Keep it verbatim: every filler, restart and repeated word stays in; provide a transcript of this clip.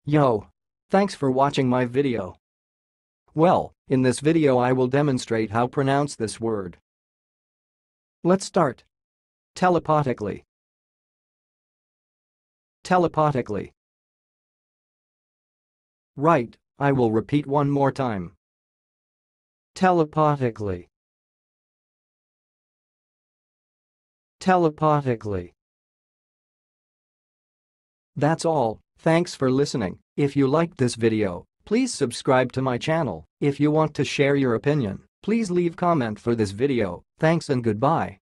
Yo! Thanks for watching my video. Well, in this video I will demonstrate how pronounce this word. Let's start. Telepathically. Telepathically. Right, I will repeat one more time. Telepathically. Telepathically. That's all, thanks for listening. If you liked this video, please subscribe to my channel. If you want to share your opinion, please leave comment for this video. Thanks and goodbye.